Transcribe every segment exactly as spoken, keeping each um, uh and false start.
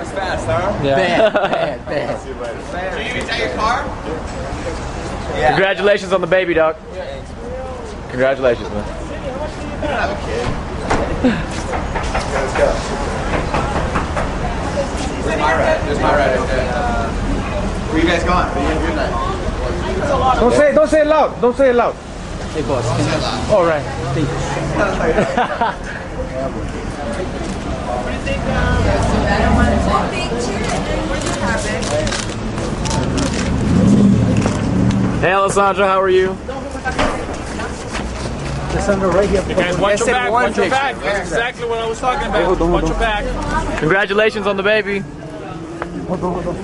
was fast, huh? Yeah. Bad, bad, bad. See you later. Are you gonna take your car? Yeah. Congratulations on the baby, dog. Congratulations, man. I have a kid. Let's go. There's my ride. There's my ride right there. Where you guys going? Good night. Don't say, don't say it loud. Don't say it loud. Hey, boss. All right. Thank you. Hey, Alessandra, how are you? Alessandra, right here. You guys watch your back, watch your back. That's exactly what I was talking about. Watch your back. Congratulations on the baby. Hold on, hold on.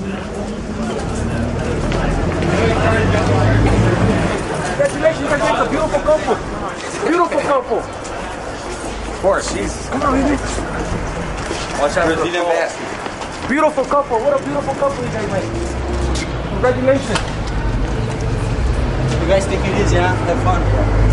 Congratulations, it's a beautiful couple. Beautiful couple. Of course, Jesus. Come on, baby. Watch out for the basket. Beautiful couple. What a beautiful couple you guys made. Congratulations. You guys take it easy, huh? Have fun.